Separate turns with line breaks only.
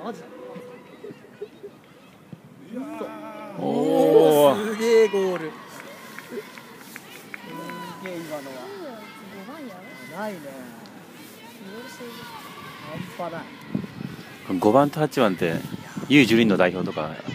マジ
おお、
すげえゴール。すげえ今のは。ないね。半端ない。
5番と8番って U12の代表とか